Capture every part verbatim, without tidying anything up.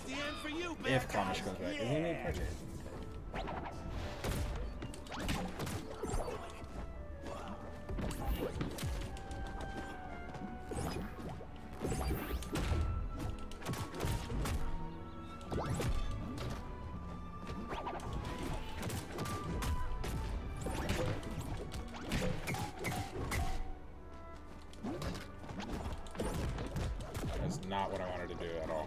the end for you, bad If Kamish guys. comes back. Yeah. Is he main character? That's not what I wanted to do at all.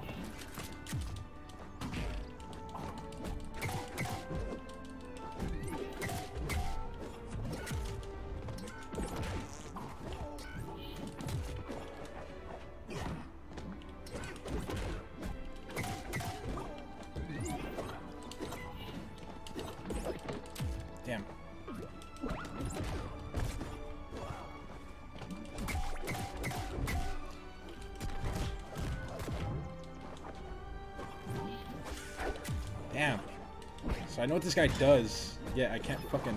Damn. Damn. So I know what this guy does. Yeah, I can't fucking...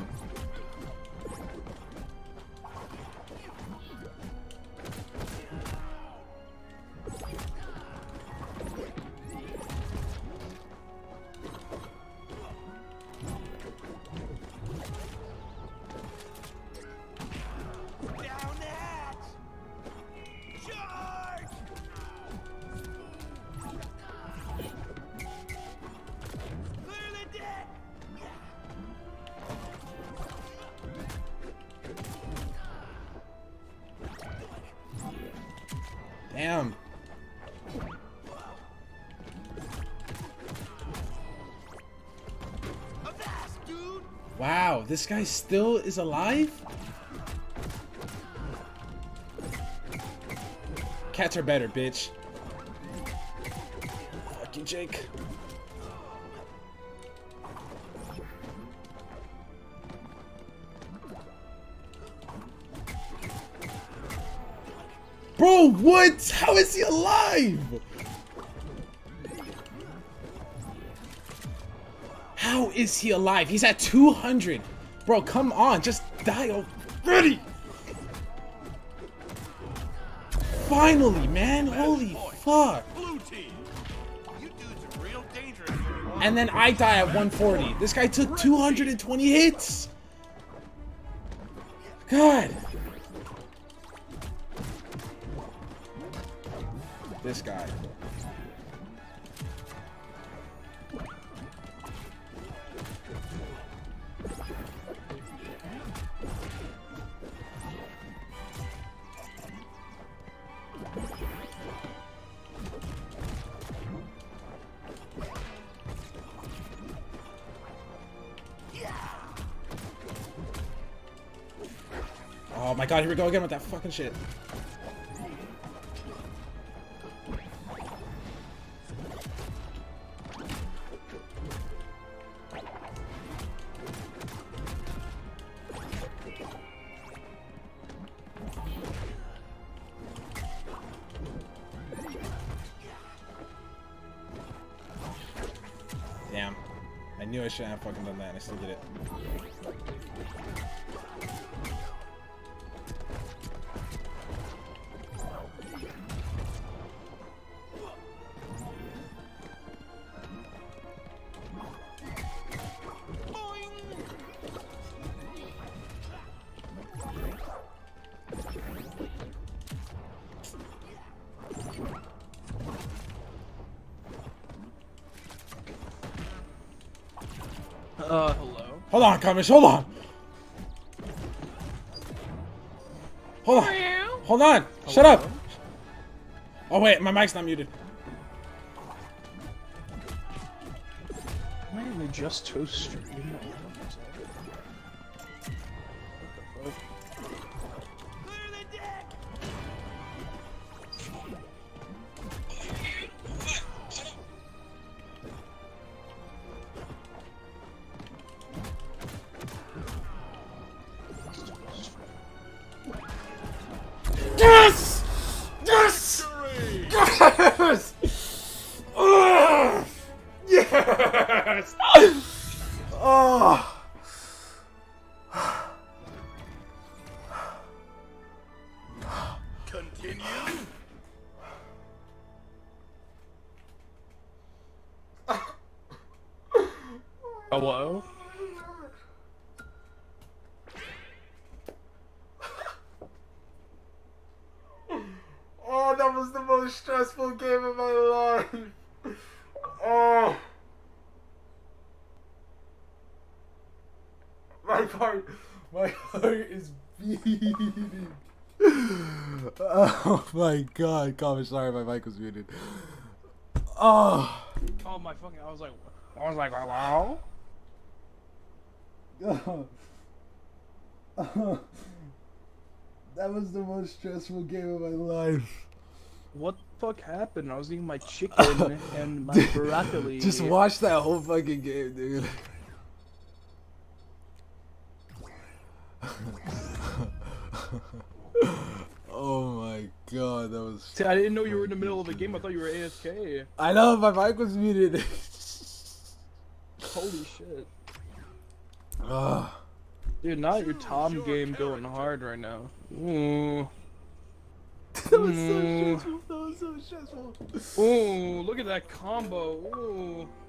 Down that! Charge! Clear the deck! Damn. Avast, dude! Wow, this guy still is alive? Cats are better, bitch. Fuck you, Jake. Bro, what? How is he alive? How is he alive? He's at two hundred. Bro, come on. Just die already. Finally, man. Holy fuck. Blue team! You dudes are real dangerous. And then I die at one forty. This guy took two hundred twenty hits. God. This guy. Oh my god, here we go again with that fucking shit. Damn. I knew I shouldn't have fucking done that and I still did it. Uh, hello? Hold on, Kamish, hold on! Hold on! Hold on! Shut up! Oh wait, my mic's not muted. Why didn't they just toast stream? What the fuck? Clear the deck! Yes! Yes! Yes! Ugh! Yes! Oh! Continue. Hello? Oh, that was the most stressful game of my life. Oh. My heart, my heart is beating. Oh my god, Calm, sorry, my mic was muted. Oh. Oh my fucking! I was like, I was like, hello? Oh. Oh. That was the most stressful game of my life. What the fuck happened? I was eating my chicken and my broccoli. Just watch that whole fucking game, dude. Oh my god, that was. See, I didn't know you were in the middle of a game. I thought you were A F K. I know, my mic was muted. Holy shit. Ugh. Dude, not your Tom game going hard right now. Ooh. That was so Mm. stressful. That was so stressful. Ooh, look at that combo. Ooh.